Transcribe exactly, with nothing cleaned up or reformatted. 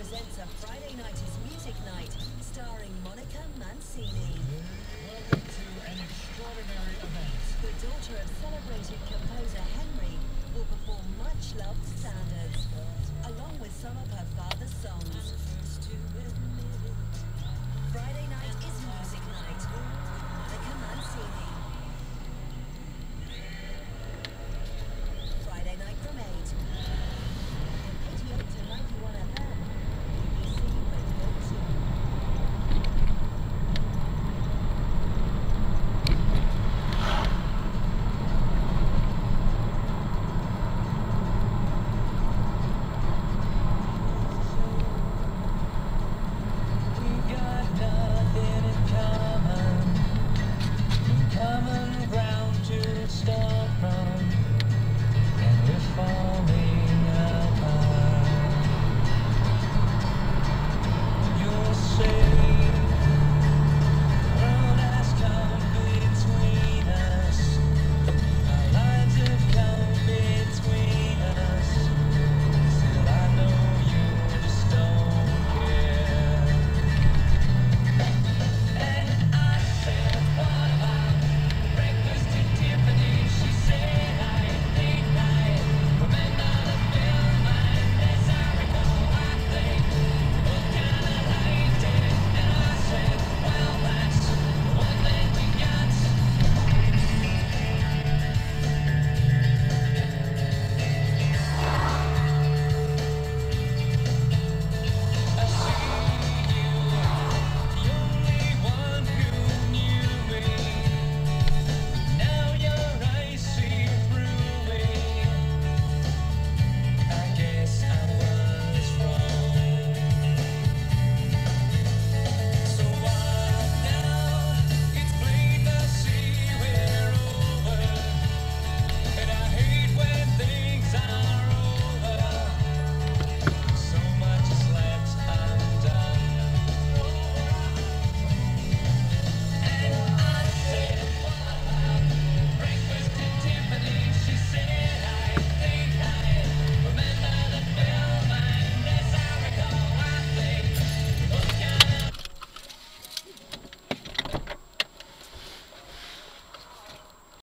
presents a Friday Nighters Music Night starring Monica Mancini. Welcome to an extraordinary event. The daughter of celebrated composer Henry will perform much-loved standards, along with some of her